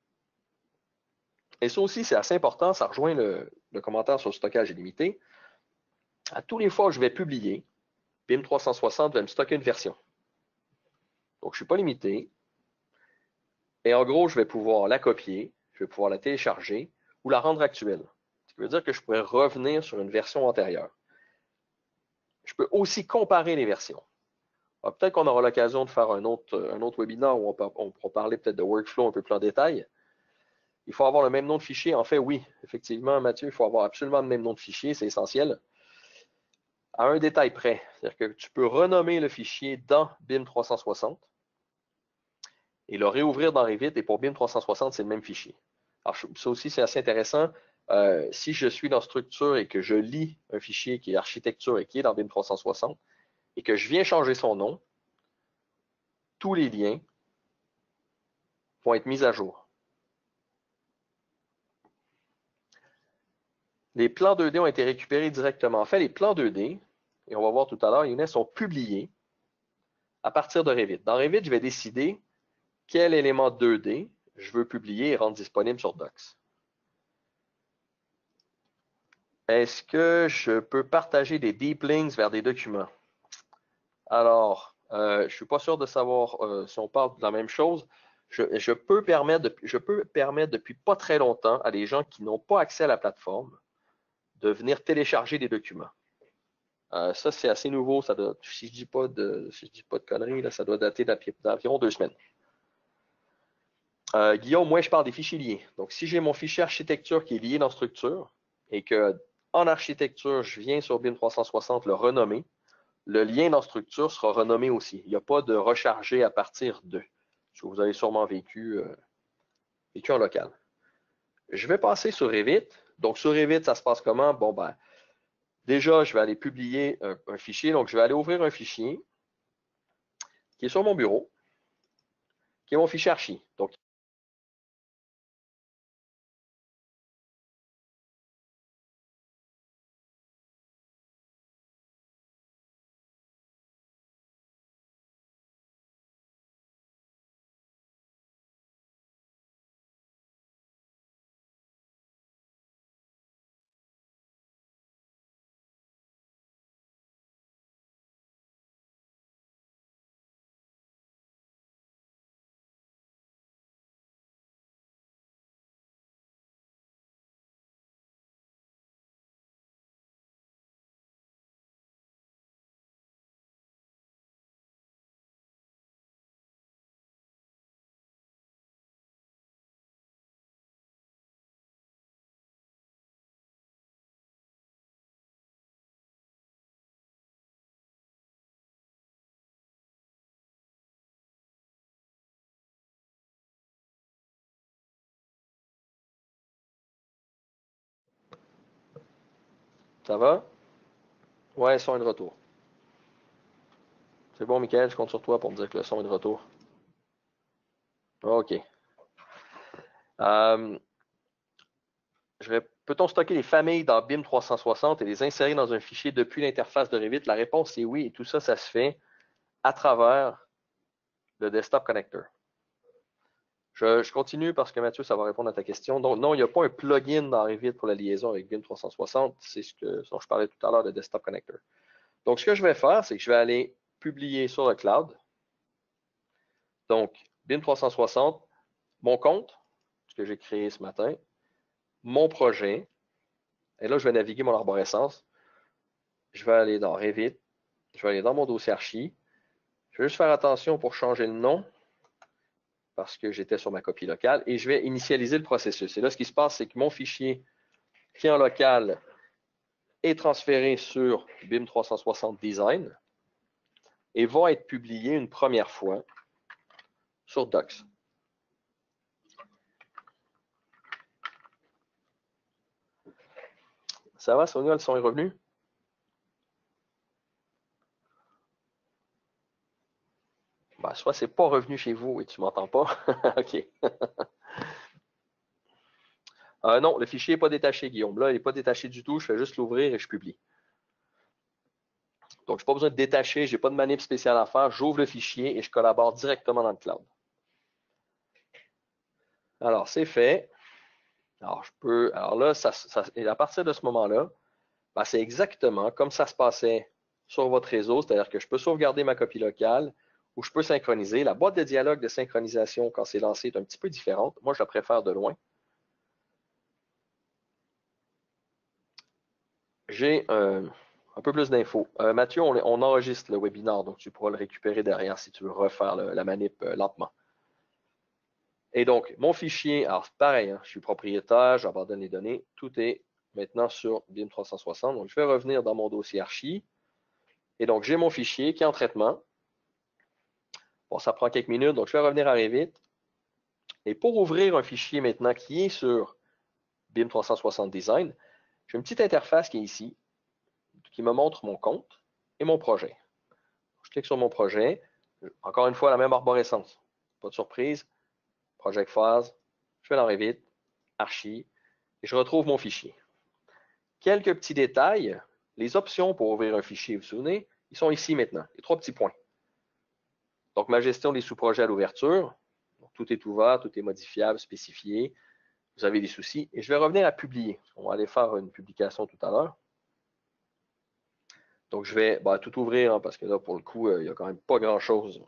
S2: Et ça aussi, c'est assez important, ça rejoint le, le commentaire sur le stockage illimité. À tous les fois où je vais publier, B I M trois cent soixante va me stocker une version. Donc, je ne suis pas limité. Et en gros, je vais pouvoir la copier, je vais pouvoir la télécharger ou la rendre actuelle. Ce qui veut dire que je pourrais revenir sur une version antérieure. Je peux aussi comparer les versions. Peut-être qu'on aura l'occasion de faire un autre, un autre webinaire où on, peut, on pourra parler peut-être de workflow un peu plus en détail. Il faut avoir le même nom de fichier. En fait, oui, effectivement, Mathieu, il faut avoir absolument le même nom de fichier, c'est essentiel. À un détail près, c'est-à-dire que tu peux renommer le fichier dans B I M trois cent soixante et le réouvrir dans Revit, et pour B I M trois cent soixante, c'est le même fichier. Alors, ça aussi, c'est assez intéressant. Euh, si je suis dans Structure et que je lis un fichier qui est Architecture et qui est dans B I M trois cent soixante, et que je viens changer son nom, tous les liens vont être mis à jour. Les plans deux D ont été récupérés directement. En fait, les plans deux D, et on va voir tout à l'heure, ils sont publiés à partir de Revit. Dans Revit, je vais décider quel élément deux D je veux publier et rendre disponible sur Docs. Est-ce que je peux partager des deep links vers des documents? Alors, euh, je ne suis pas sûr de savoir euh, si on parle de la même chose. Je, je, peux permettre de, je peux permettre depuis pas très longtemps à des gens qui n'ont pas accès à la plateforme de venir télécharger des documents. Euh, ça, c'est assez nouveau. Ça doit, si je dis pas de, si je dis pas de conneries, là, ça doit dater d'environ deux semaines. Euh, Guillaume, moi, je parle des fichiers liés. Donc, si j'ai mon fichier architecture qui est lié dans Structure et que en architecture, je viens sur B I M trois cent soixante le renommer, le lien dans Structure sera renommé aussi. Il n'y a pas de recharger à partir de ce que vous avez sûrement vécu, euh, vécu en local. Je vais passer sur Revit. Donc, sur Revit, ça se passe comment? Bon, ben, déjà, je vais aller publier un, un fichier. Donc, je vais aller ouvrir un fichier qui est sur mon bureau, qui est mon fichier archi. Donc, ça va? Ouais, le son est de retour. C'est bon, Michael, je compte sur toi pour me dire que le son est de retour. OK. Euh, Peut-on stocker les familles dans B I M trois cent soixante et les insérer dans un fichier depuis l'interface de Revit? La réponse est oui, et tout ça, ça se fait à travers le Desktop Connector. Je, je continue parce que Mathieu, ça va répondre à ta question. Donc, non, il n'y a pas un plugin dans Revit pour la liaison avec B I M trois cent soixante. C'est ce, que, ce dont je parlais tout à l'heure, le Desktop Connector. Donc, ce que je vais faire, c'est que je vais aller publier sur le cloud. Donc, B I M trois cent soixante, mon compte, ce que j'ai créé ce matin, mon projet, et là, je vais naviguer mon arborescence. Je vais aller dans Revit, je vais aller dans mon dossier archi. Je vais juste faire attention pour changer le nom parce que j'étais sur ma copie locale et je vais initialiser le processus. Et là, ce qui se passe, c'est que mon fichier qui est en local est transféré sur B I M trois cent soixante Design et va être publié une première fois sur Docs. Ça va, Sonia, le son est revenu? Ben, soit c'est pas revenu chez vous et tu m'entends pas. OK. euh, non, le fichier n'est pas détaché, Guillaume. Là, il n'est pas détaché du tout. Je fais juste l'ouvrir et je publie. Donc, je n'ai pas besoin de détacher, je n'ai pas de manip spéciale à faire. J'ouvre le fichier et je collabore directement dans le cloud. Alors, c'est fait. Alors, je peux. Alors là, ça, ça, à partir de ce moment-là, ben, c'est exactement comme ça se passait sur votre réseau, c'est-à-dire que je peux sauvegarder ma copie locale ou je peux synchroniser. La boîte de dialogue de synchronisation, quand c'est lancé, est un petit peu différente. Moi, je la préfère de loin. J'ai euh, un peu plus d'infos. Euh, Mathieu, on, on, enregistre le webinaire, donc tu pourras le récupérer derrière si tu veux refaire le, la manip euh, lentement. Et donc, mon fichier, alors pareil, hein, je suis propriétaire, j'abandonne les données, tout est maintenant sur B I M trois cent soixante. Donc, je vais revenir dans mon dossier archi. Et donc, j'ai mon fichier qui est en traitement. Bon, ça prend quelques minutes, donc je vais revenir à Revit. Et pour ouvrir un fichier maintenant qui est sur B I M trois cent soixante Design, j'ai une petite interface qui est ici, qui me montre mon compte et mon projet. Je clique sur mon projet. Encore une fois, la même arborescence. Pas de surprise. Project Phase. Je vais dans Revit, Archi, et je retrouve mon fichier. Quelques petits détails. Les options pour ouvrir un fichier, vous vous souvenez, ils sont ici maintenant. Les trois petits points. Donc, ma gestion des sous-projets à l'ouverture. Tout est ouvert, tout est modifiable, spécifié. Vous avez des soucis. Et je vais revenir à publier. On va aller faire une publication tout à l'heure. Donc, je vais bah, tout ouvrir hein, parce que là, pour le coup, il n'y a quand même pas grand-chose.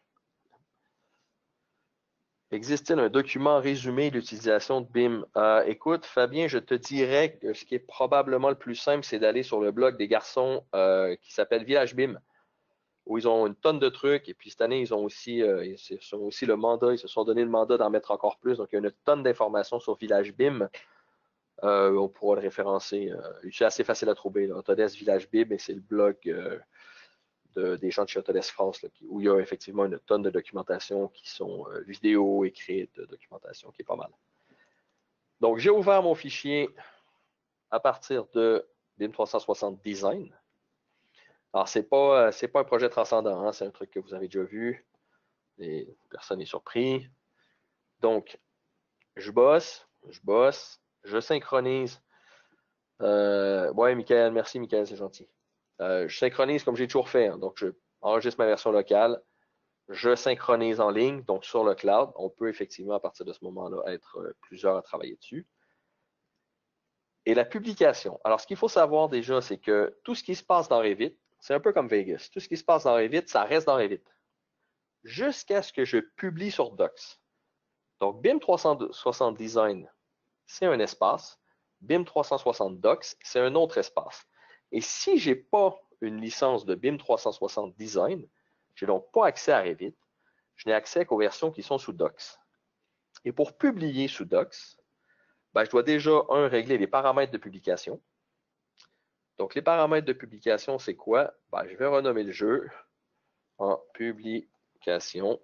S2: Existe-t-il un document résumé de l'utilisation de B I M? Euh, écoute, Fabien, je te dirais que ce qui est probablement le plus simple, c'est d'aller sur le blog des garçons euh, qui s'appelle Village B I M, où ils ont une tonne de trucs. Et puis cette année, ils ont aussi, euh, ils sont aussi le mandat, ils se sont donné le mandat d'en mettre encore plus. Donc, il y a une tonne d'informations sur Village B I M. Euh, on pourra le référencer. Euh, c'est assez facile à trouver. Là. Autodesk Village B I M, et c'est le blog euh, de, des gens de chez Autodesk France, là, qui, où il y a effectivement une tonne de documentation qui sont euh, vidéos, écrites, de documentation qui est pas mal. Donc, j'ai ouvert mon fichier à partir de B I M trois cent soixante Design. Alors, ce n'est pas, c'est pas un projet transcendant, hein, c'est un truc que vous avez déjà vu. Et personne n'est surpris. Donc, je bosse, je bosse, je synchronise. Euh, ouais, Michael, merci Michael, c'est gentil. Euh, je synchronise comme j'ai toujours fait. Hein, donc, je enregistre ma version locale, je synchronise en ligne, donc sur le cloud. On peut effectivement, à partir de ce moment-là, être plusieurs à travailler dessus. Et la publication. Alors, ce qu'il faut savoir déjà, c'est que tout ce qui se passe dans Revit, c'est un peu comme Vegas. Tout ce qui se passe dans Revit, ça reste dans Revit. Jusqu'à ce que je publie sur Docs. Donc, B I M trois cent soixante Design, c'est un espace. B I M trois cent soixante Docs, c'est un autre espace. Et si je n'ai pas une licence de B I M trois cent soixante Design, je n'ai donc pas accès à Revit, je n'ai accès qu'aux versions qui sont sous Docs. Et pour publier sous Docs, ben, je dois déjà, un, régler les paramètres de publication. Donc, les paramètres de publication, c'est quoi? Ben, je vais renommer le jeu en publication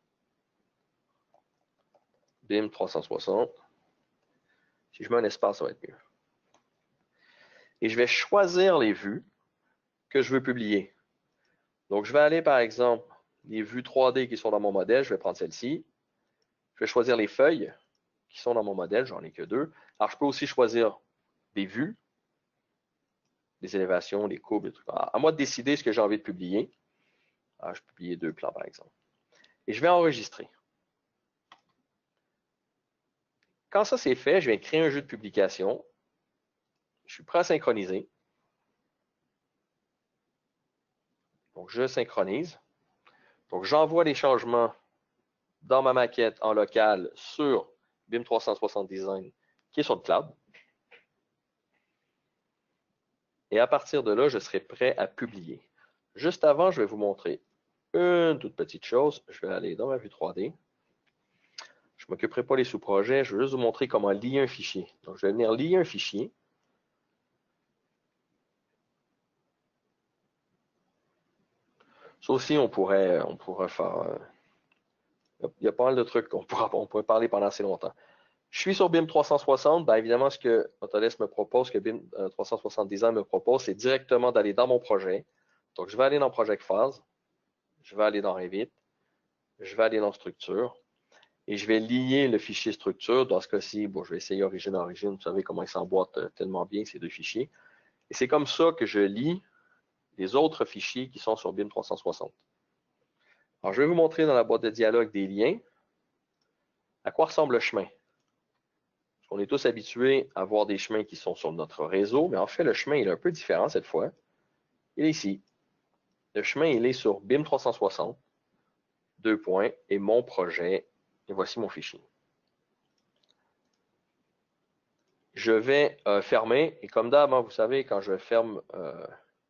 S2: B I M trois cent soixante. Si je mets un espace, ça va être mieux. Et je vais choisir les vues que je veux publier. Donc, je vais aller, par exemple, les vues trois D qui sont dans mon modèle, je vais prendre celle-ci. Je vais choisir les feuilles qui sont dans mon modèle, j'en ai que deux. Alors, je peux aussi choisir des vues, des élévations, des courbes, des trucs. Alors, à moi de décider ce que j'ai envie de publier. Alors, je peux publier deux plans, par exemple. Et je vais enregistrer. Quand ça c'est fait, je vais créer un jeu de publication. Je suis prêt à synchroniser. Donc, je synchronise. Donc, j'envoie les changements dans ma maquette en local sur B I M trois cent soixante Design qui est sur le cloud. Et à partir de là, je serai prêt à publier. Juste avant, je vais vous montrer une toute petite chose. Je vais aller dans ma vue trois D. Je ne m'occuperai pas des sous-projets. Je vais juste vous montrer comment lier un fichier. Donc, je vais venir lier un fichier. Ça aussi, on pourrait, on pourrait faire... Euh, il y a pas mal de trucs qu'on pourrait, on pourrait parler pendant assez longtemps. Je suis sur B I M trois cent soixante. Ben, évidemment, ce que Autodesk me propose, ce que B I M trois cent soixante Design me propose, c'est directement d'aller dans mon projet. Donc, je vais aller dans Project Phase. Je vais aller dans Revit. Je vais aller dans Structure. Et je vais lier le fichier structure. Dans ce cas-ci, bon, je vais essayer origine origine. Vous savez comment ils s'emboîtent tellement bien, ces deux fichiers. Et c'est comme ça que je lis les autres fichiers qui sont sur B I M trois cent soixante. Alors, je vais vous montrer dans la boîte de dialogue des liens à quoi ressemble le chemin. On est tous habitués à voir des chemins qui sont sur notre réseau, mais en fait, le chemin il est un peu différent cette fois. Il est ici. Le chemin, il est sur B I M trois cent soixante, deux points, et mon projet, et voici mon fichier. Je vais euh, fermer, et comme d'hab, hein, vous savez, quand je ferme, euh,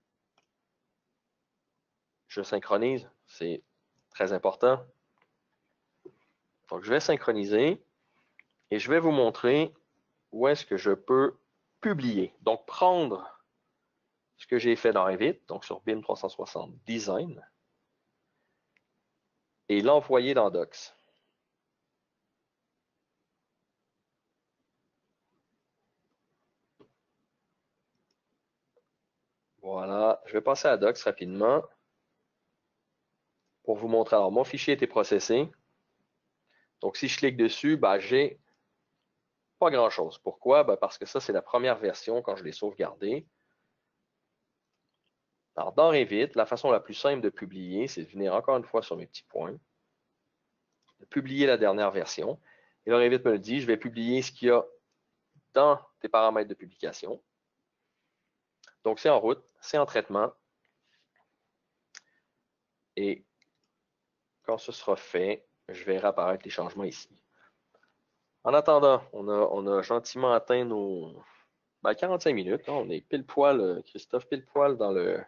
S2: je synchronise, c'est très important. Donc, je vais synchroniser, et je vais vous montrer où est-ce que je peux publier. Donc, prendre ce que j'ai fait dans Revit, donc sur B I M trois cent soixante Design, et l'envoyer dans Docs. Voilà, je vais passer à Docs rapidement pour vous montrer. Alors, mon fichier a été processé. Donc, si je clique dessus, ben, j'ai pas grand-chose. Pourquoi? Ben, parce que ça, c'est la première version quand je l'ai sauvegardé. Alors, dans Revit, la façon la plus simple de publier, c'est de venir encore une fois sur mes petits points, de publier la dernière version. Et là, Revit me le dit, je vais publier ce qu'il y a dans tes paramètres de publication. Donc, c'est en route, c'est en traitement. Et quand ce sera fait, je verrai apparaître les changements ici. En attendant, on a, on a gentiment atteint nos ben, quarante-cinq minutes. Hein, on est pile poil, Christophe, pile poil dans le,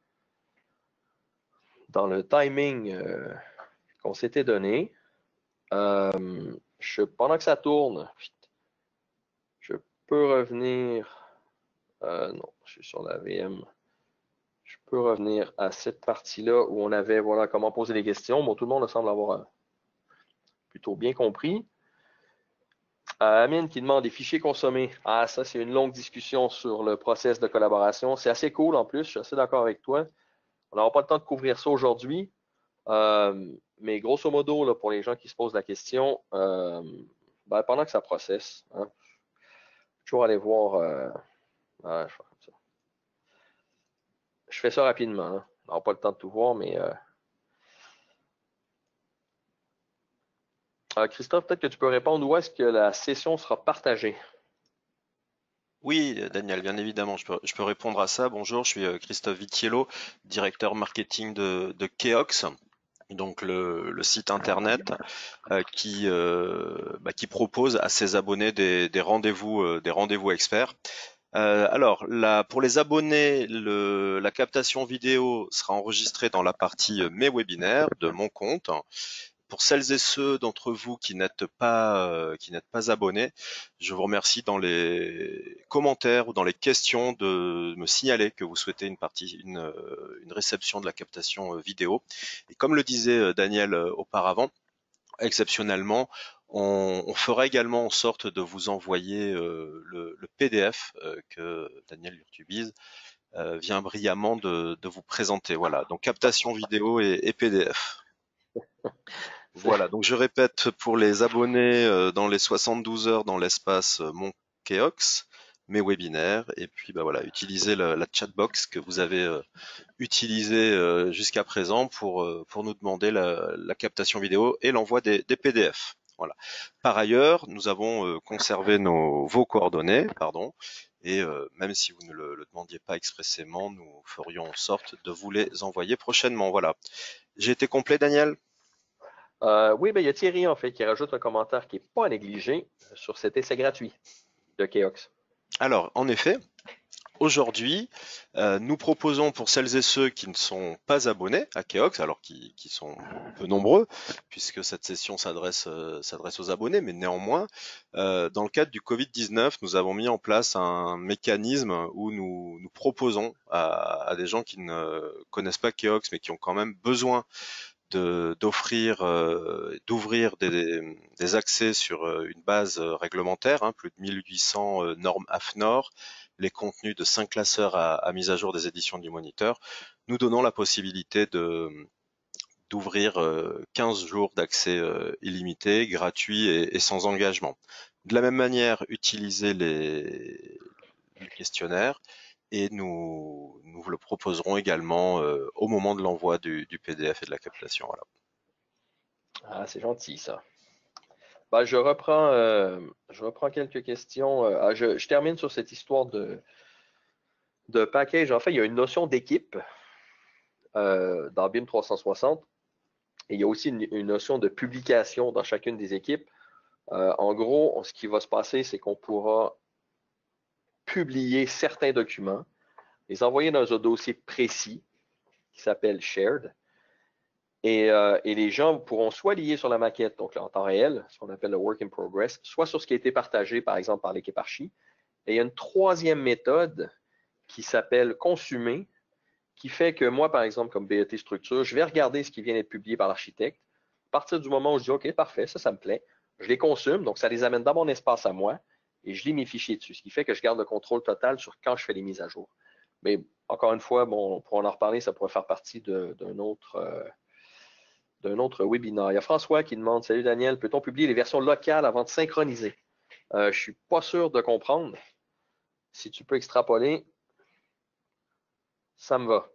S2: dans le timing euh, qu'on s'était donné. Euh, je, pendant que ça tourne, je peux revenir. Euh, non, je suis sur la V M. Je peux revenir à cette partie-là où on avait, voilà, comment poser les questions. Bon, tout le monde semble avoir plutôt bien compris. Euh, Amine qui demande des fichiers consommés. Ah, ça, c'est une longue discussion sur le process de collaboration. C'est assez cool en plus, je suis assez d'accord avec toi. On n'aura pas le temps de couvrir ça aujourd'hui. Euh, mais grosso modo, là, pour les gens qui se posent la question, euh, ben, pendant que ça processe, hein, toujours aller voir. Euh, ah, je, fais comme ça. Je fais ça rapidement. Hein. On n'aura pas le temps de tout voir, mais euh, euh, Christophe, peut-être que tu peux répondre où est-ce que la session sera partagée.
S1: Oui, Daniel, bien évidemment, je peux, je peux répondre à ça. Bonjour, je suis euh, Christophe Vitiello, directeur marketing de, de Keox, donc le, le site internet euh, qui, euh, bah, qui propose à ses abonnés des, des rendez-vous, euh, des rendez-vous experts. Euh, alors, là, pour les abonnés, le, la captation vidéo sera enregistrée dans la partie euh, Mes webinaires de mon compte. Pour celles et ceux d'entre vous qui n'êtes pas euh, qui n'êtes pas abonnés, je vous remercie dans les commentaires ou dans les questions de me signaler que vous souhaitez une partie une, euh, une réception de la captation euh, vidéo. Et comme le disait euh, Daniel euh, auparavant, exceptionnellement, on, on fera également en sorte de vous envoyer euh, le, le P D F euh, que Daniel Urtubise euh, vient brillamment de, de vous présenter. Voilà, donc captation vidéo et, et P D F. Voilà, donc je répète pour les abonnés euh, dans les soixante-douze heures dans l'espace euh, Mon Keox, mes webinaires, et puis bah voilà, utilisez la, la chatbox que vous avez euh, utilisée euh, jusqu'à présent pour, euh, pour nous demander la, la captation vidéo et l'envoi des, des P D F. Voilà. Par ailleurs, nous avons euh, conservé nos, vos coordonnées, pardon, et euh, même si vous ne le, le demandiez pas expressément, nous ferions en sorte de vous les envoyer prochainement. Voilà. J'ai été complet, Daniel?
S2: Euh, oui, ben, il y a Thierry, en fait, qui rajoute un commentaire qui n'est pas à négliger sur cet essai gratuit de Keox.
S1: Alors, en effet, aujourd'hui, euh, nous proposons pour celles et ceux qui ne sont pas abonnés à Keox, alors qui, qui sont peu nombreux, puisque cette session s'adresse euh, s'adresse aux abonnés, mais néanmoins, euh, dans le cadre du Covid dix-neuf, nous avons mis en place un mécanisme où nous, nous proposons à, à des gens qui ne connaissent pas Keox, mais qui ont quand même besoin de- d'offrir, euh, d'ouvrir des, des accès sur euh, une base euh, réglementaire, hein, plus de mille huit cents euh, normes A F N O R, les contenus de cinq classeurs à, à mise à jour des éditions du Moniteur, nous donnons la possibilité de d'ouvrir euh, quinze jours d'accès euh, illimité, gratuit et, et sans engagement. De la même manière, utiliser les, le questionnaire et nous, nous le proposerons également euh, au moment de l'envoi du, du P D F et de la captation. Voilà.
S2: Ah, c'est gentil, ça. Ben, je reprends, euh, je reprends quelques questions. Euh, ah, je, je termine sur cette histoire de, de package. En fait, il y a une notion d'équipe euh, dans B I M trois cent soixante et il y a aussi une, une notion de publication dans chacune des équipes. Euh, en gros, ce qui va se passer, c'est qu'on pourra publier certains documents, les envoyer dans un dossier précis qui s'appelle Shared. Et, euh, et, les gens pourront soit lier sur la maquette, donc en temps réel, ce qu'on appelle le work in progress, soit sur ce qui a été partagé, par exemple, par l'équipe archi. Et il y a une troisième méthode qui s'appelle consumer, qui fait que moi, par exemple, comme B E T structure, je vais regarder ce qui vient d'être publié par l'architecte. À partir du moment où je dis OK, parfait, ça, ça me plaît, je les consume, donc ça les amène dans mon espace à moi et je lis mes fichiers dessus, ce qui fait que je garde le contrôle total sur quand je fais les mises à jour. Mais encore une fois, bon, pour en reparler, ça pourrait faire partie d'un autre, euh, d'un autre webinaire. Il y a François qui demande: Salut Daniel, peut-on publier les versions locales avant de synchroniser? Euh, je ne suis pas sûr de comprendre. Si tu peux extrapoler, ça me va.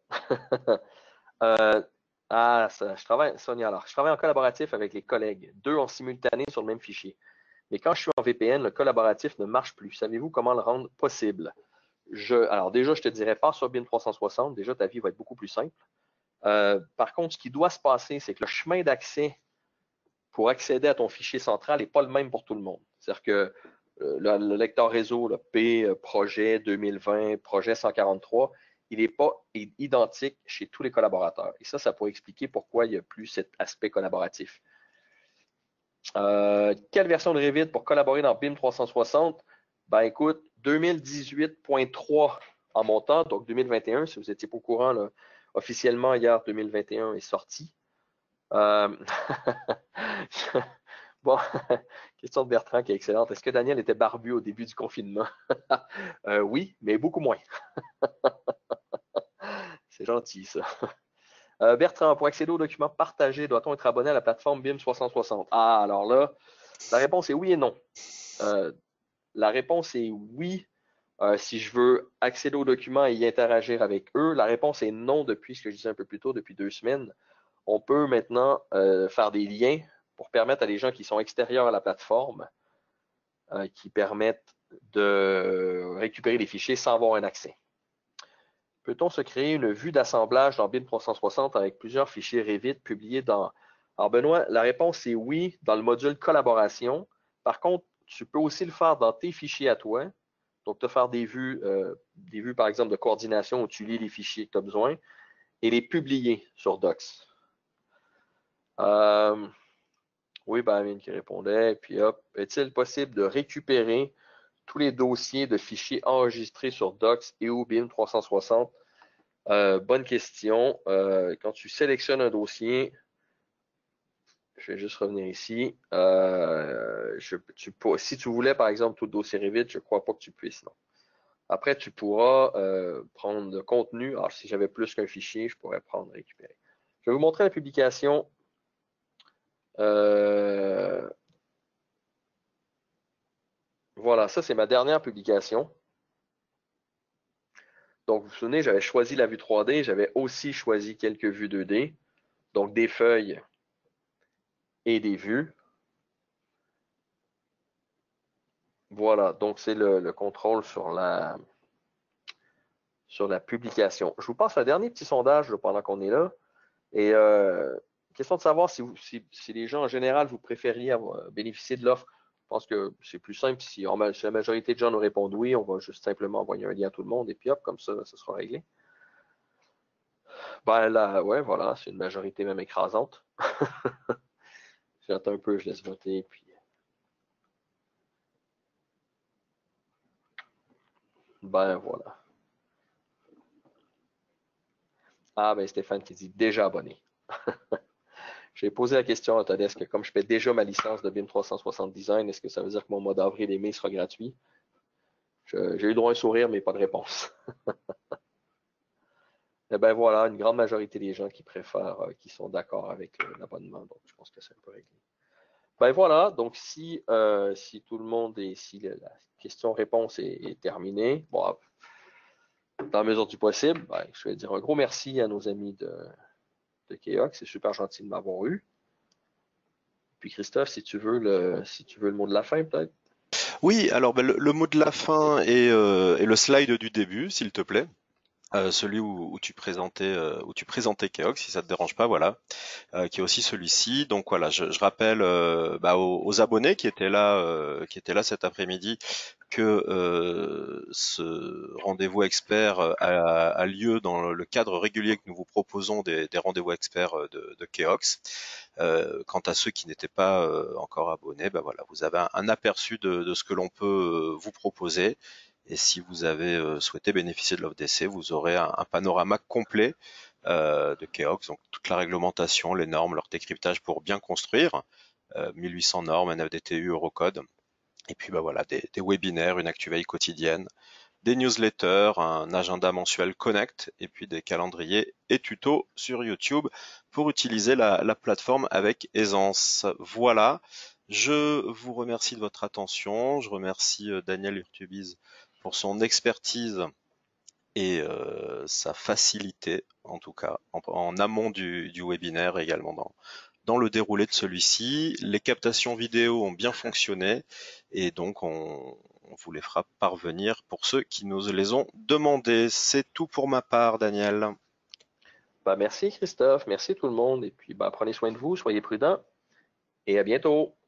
S2: euh, ah, ça, je travaille, Sonia, alors, je travaille en collaboratif avec les collègues, deux en simultané sur le même fichier. Mais quand je suis en V P N, le collaboratif ne marche plus. Savez-vous comment le rendre possible? Je, alors déjà, je te dirais pas sur B I M trois cent soixante. Déjà, ta vie va être beaucoup plus simple. Euh, par contre, ce qui doit se passer, c'est que le chemin d'accès pour accéder à ton fichier central n'est pas le même pour tout le monde. C'est-à-dire que euh, le, le, lecteur réseau, le P, euh, projet deux mille vingt, projet cent quarante-trois, il n'est pas identique chez tous les collaborateurs. Et ça, ça pourrait expliquer pourquoi il n'y a plus cet aspect collaboratif. Euh, quelle version de Revit pour collaborer dans B I M trois cent soixante? Ben écoute, deux mille dix-huit point trois en montant, donc deux mille vingt et un, si vous n'étiez pas au courant, là, officiellement hier, deux mille vingt et un est sorti. Euh... bon, Question de Bertrand qui est excellente. Est-ce que Daniel était barbu au début du confinement? euh, Oui, mais beaucoup moins. C'est gentil, ça. Euh, Bertrand, pour accéder aux documents partagés, doit-on être abonné à la plateforme B I M trois cent soixante? Ah, alors là, la réponse est oui et non. Euh, la réponse est oui euh, si je veux accéder aux documents et y interagir avec eux. La réponse est non depuis ce que je disais un peu plus tôt, depuis deux semaines. On peut maintenant euh, faire des liens pour permettre à des gens qui sont extérieurs à la plateforme, euh, qui permettent de récupérer les fichiers sans avoir un accès. Peut-on se créer une vue d'assemblage dans B I M trois cent soixante avec plusieurs fichiers Revit publiés dans... Alors Benoît, la réponse est oui dans le module collaboration. Par contre, tu peux aussi le faire dans tes fichiers à toi. Donc, te faire des vues, euh, des vues par exemple de coordination où tu lis les fichiers que tu as besoin et les publier sur Docs. Euh, oui, ben, Amine qui répondait. Puis hop, est-il possible de récupérer tous les dossiers de fichiers enregistrés sur Docs et ou B I M trois cent soixante? Euh, bonne question. Euh, quand tu sélectionnes un dossier, je vais juste revenir ici. Euh, je, tu, si tu voulais, par exemple, tout le dossier Revit, je ne crois pas que tu puisses, non. Après, tu pourras euh, prendre le contenu. Alors, si j'avais plus qu'un fichier, je pourrais prendre récupérer. Je vais vous montrer la publication. Euh, voilà, ça, c'est ma dernière publication. Donc, vous vous souvenez, j'avais choisi la vue trois D. J'avais aussi choisi quelques vues deux D. Donc, des feuilles et des vues. Voilà, donc c'est le, le contrôle sur la, sur la publication. Je vous passe un dernier petit sondage là, pendant qu'on est là. Et euh, question de savoir si, vous, si, si les gens en général, vous préfériez avoir, bénéficier de l'offre. Je pense que c'est plus simple. Si, on, si la majorité de gens nous répondent oui, on va juste simplement envoyer un lien à tout le monde et puis hop, comme ça, ça sera réglé. Ben là, ouais, voilà, c'est une majorité même écrasante. J'attends un peu, je laisse voter, puis. Ben voilà. Ah ben Stéphane qui dit déjà abonné. J'ai posé la question à Autodesk, comme je fais déjà ma licence de B I M trois cent soixante Design, est-ce que ça veut dire que mon mois d'avril et mai sera gratuit? J'ai eu droit à un sourire, mais pas de réponse. Et ben voilà, une grande majorité des gens qui préfèrent, euh, qui sont d'accord avec l'abonnement, donc je pense que c'est un peu réglé. Ben voilà, donc si, euh, si tout le monde est, si la question-réponse est, est terminée, bon, dans la mesure du possible, ben, je vais dire un gros merci à nos amis de, de Keox, c'est super gentil de m'avoir eu. Puis Christophe, si tu veux le, si tu veux le mot de la fin, peut-être.
S1: Oui, alors ben, le, le mot de la fin est, euh, est le slide du début, s'il te plaît. Euh, celui où, où tu présentais euh, où tu présentais Keox, si ça te dérange pas, voilà, euh, qui est aussi celui-ci. Donc voilà, je, je rappelle euh, bah, aux, aux abonnés qui étaient là, euh, qui étaient là cet après-midi, que euh, ce rendez-vous expert a, a lieu dans le cadre régulier que nous vous proposons des, des rendez-vous experts de, de Keox. Euh, quant à ceux qui n'étaient pas euh, encore abonnés, bah voilà, vous avez un, un aperçu de, de ce que l'on peut vous proposer. Et si vous avez euh, souhaité bénéficier de l'offre d'essai, vous aurez un, un panorama complet euh, de Keox, donc toute la réglementation, les normes, leur décryptage pour bien construire, euh, mille huit cents normes, N F D T U, Eurocode, et puis bah voilà, des, des webinaires, une actuveille quotidienne, des newsletters, un agenda mensuel Connect, et puis des calendriers et tutos sur YouTube pour utiliser la, la plateforme avec aisance. Voilà, je vous remercie de votre attention, je remercie euh, Daniel Urtubise pour son expertise et euh, sa facilité, en tout cas, en, en amont du, du webinaire et également dans, dans le déroulé de celui-ci. Les captations vidéo ont bien fonctionné et donc on, on vous les fera parvenir pour ceux qui nous les ont demandés. C'est tout pour ma part, Daniel.
S2: Ben, merci Christophe, merci tout le monde, et puis ben, prenez soin de vous, soyez prudents, et à bientôt.